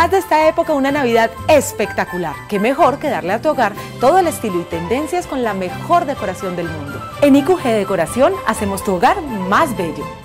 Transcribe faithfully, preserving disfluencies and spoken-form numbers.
Haz de esta época una Navidad espectacular. Qué mejor que darle a tu hogar todo el estilo y tendencias con la mejor decoración del mundo. En I Q G Decoración hacemos tu hogar más bello.